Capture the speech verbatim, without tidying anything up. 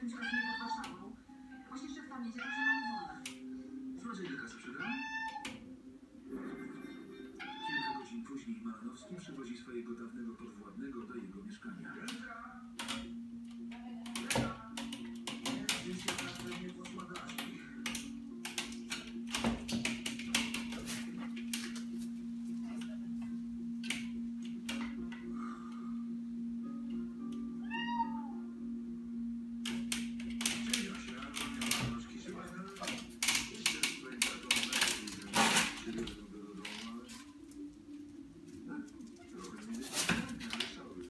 będzie kasy pod Warszawą. Właśnie szef tam jedzie, także mamy wolne. Złodziej do kasy przegrał? Kilka godzin później Malanowski przywozi swojego dawnego podwładnego do